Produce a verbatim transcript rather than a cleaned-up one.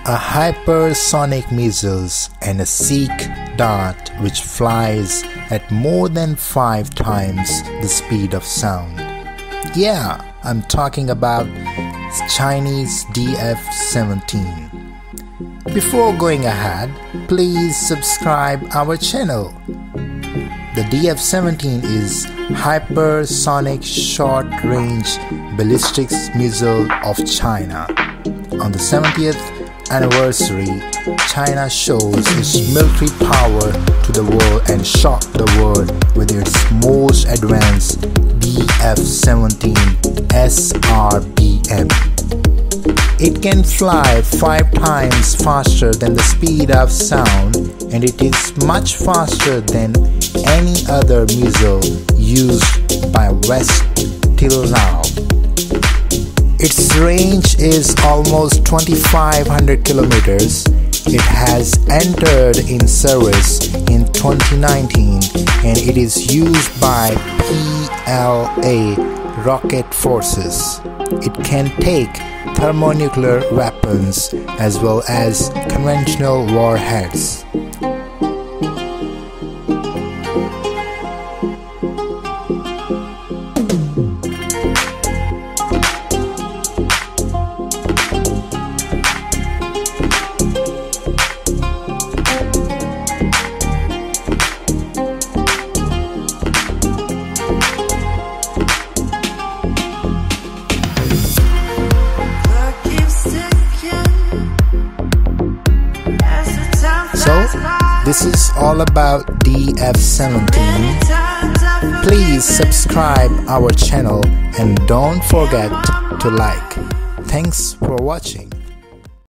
a hypersonic missiles and a Sikh dart which flies at more than five times the speed of sound. Yeah, I'm talking about Chinese D F seventeen. Before going ahead, please subscribe our channel. The D F seventeen is hypersonic short-range ballistics missile of China. On the seventieth anniversary, China shows its military power to the world and shocked the world with its most advanced D F seventeen S R B M. It can fly five times faster than the speed of sound, and it is much faster than any other missile used by West till now. Its range is almost twenty-five hundred kilometers. It has entered in service in twenty nineteen and it is used by P L A rocket forces. It can take thermonuclear weapons as well as conventional warheads. So, this is all about D F seventeen. Please subscribe our channel and don't forget to like. Thanks for watching.